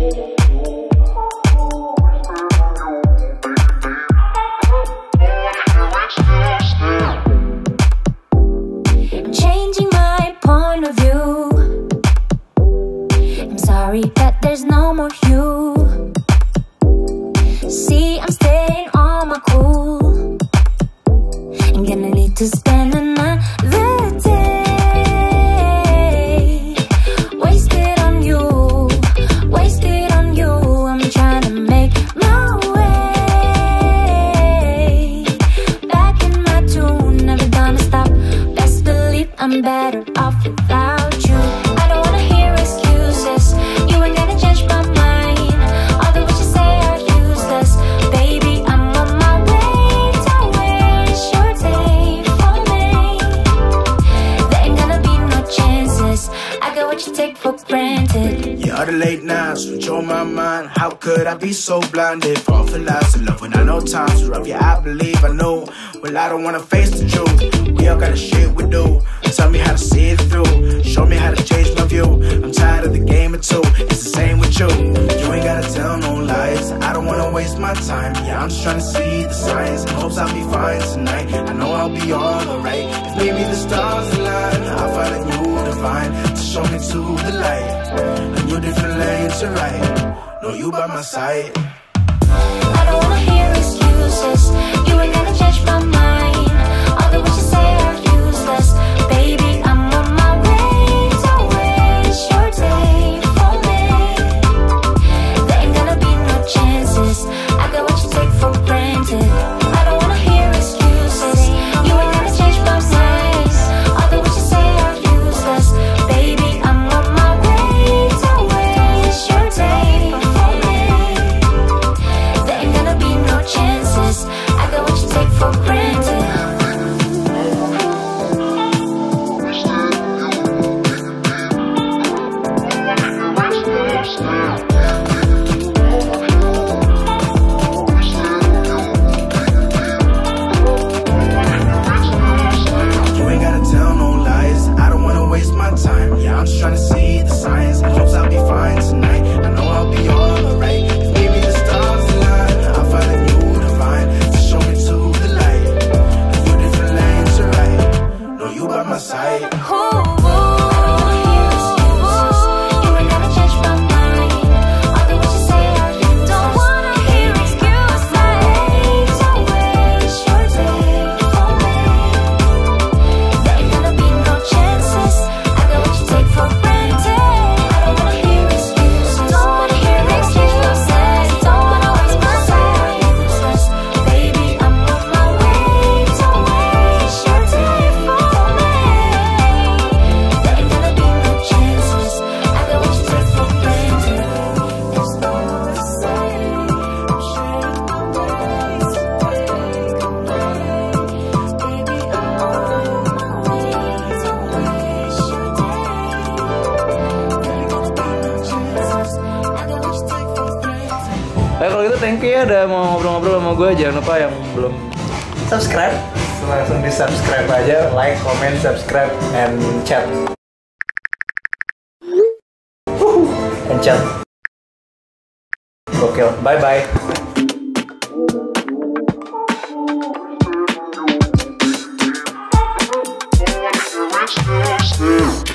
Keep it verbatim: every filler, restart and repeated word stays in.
I'm changing my point of view. I'm sorry that there's no more you. See, I'm staying on my cool. I'm gonna need to spend another day wasted on you, wasted on you. I'm trying to make my way back in my tune, never gonna stop. Best believe I'm better off without you. I don't wanna hear excuses, you ain't gonna change my mind. All the words you say are useless, baby, I'm on my way. Don't waste your day for me. There ain't gonna be no chances, I got what you take for granted. Yeah, all the late nights switch on my mind. How could I be so blinded? Fall for lies to love when I know times are rough. Yeah, I believe I know. Well, I don't wanna face the truth. We all got the shit we do. Tell me how to see it through. Show me how to change my view. I'm tired of the game of two. It's the same with you. You ain't gotta tell no lies. I don't wanna waste my time. Yeah, I'm just trying to see the signs in hopes I'll be fine tonight. I know I'll be all alright. If maybe the stars align, I'll find a new divine to show me to the light. A new different lane to ride. No, you by my side. I don't wanna hear excuses, you ain't gonna change my mind. All the words you say are useless, baby, I'm on my way. Don't waste your day for me. There ain't gonna be no chances, I got what you take for granted. I don't wanna hear excuses, you ain't gonna change my mind. All the words you say are useless, baby, I'm on my way. Don't waste your day for me. There ain't gonna be no chances, I got what you take for granted. You ain't gotta tell no lies. I don't wanna waste my time. Yeah, I'm just trying to see the signs in hopes I'll be fine tonight. I know I'll be all alright. If maybe the stars align, I'll find a new divine to show me to the light. A new different lane to ride. No, you by my side. Nah, kalau gitu thank you ya udah mau ngobrol-ngobrol sama gue. Jangan lupa yang belum subscribe, langsung di subscribe aja, like, comment, subscribe, and chat. And chat. Gokil. Bye bye.